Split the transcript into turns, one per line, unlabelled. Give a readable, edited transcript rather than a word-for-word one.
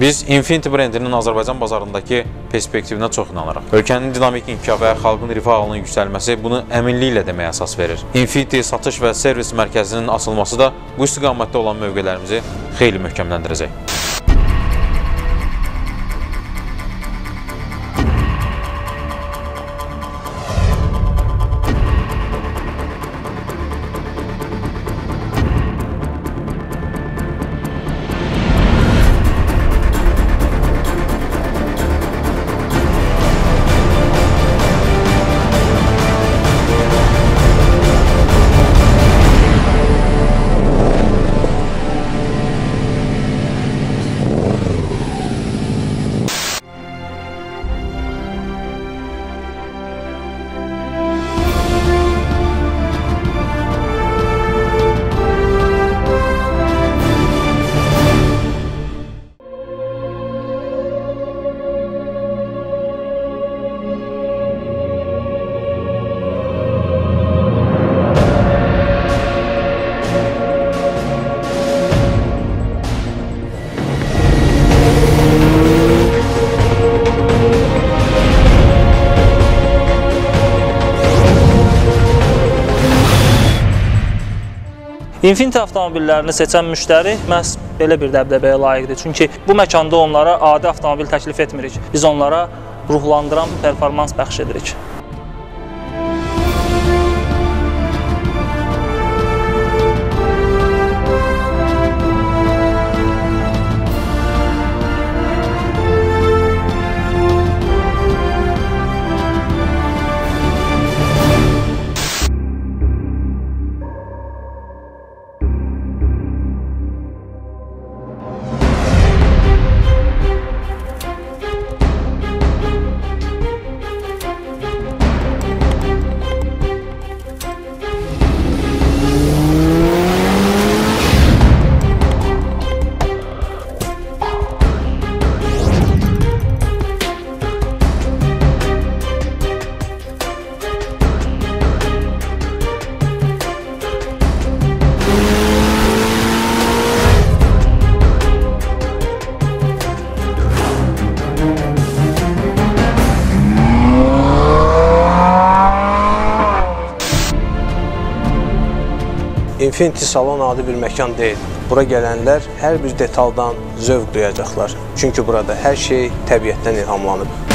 Biz Infiniti brendinin Azərbaycan bazarındakı perspektivinə çox inanırıq. Ölkənin dinamik inkişafı və xalqın rifah halının yüksəlməsi bunu əminliklə deməyə əsas verir. Infiniti satış və servis mərkəzinin açılması da bu istiqamətdə olan mövqelərimizi xeyli möhkəmləndirəcək.
Infiniti avtomobillərini seçən müştəri məhz belə bir dəbdəbəyə layiqdir. Çünki bu məkanda onlara adi avtomobil təklif etmirik. Biz onlara ruhlandıran performans bəxş edirik.
Infiniti salon adi bir məkan deyil. Bura gələnlər hər bir detaldan zövq duyacaqlar. Çünki burada hər şey təbiətdən ilhamlanıb.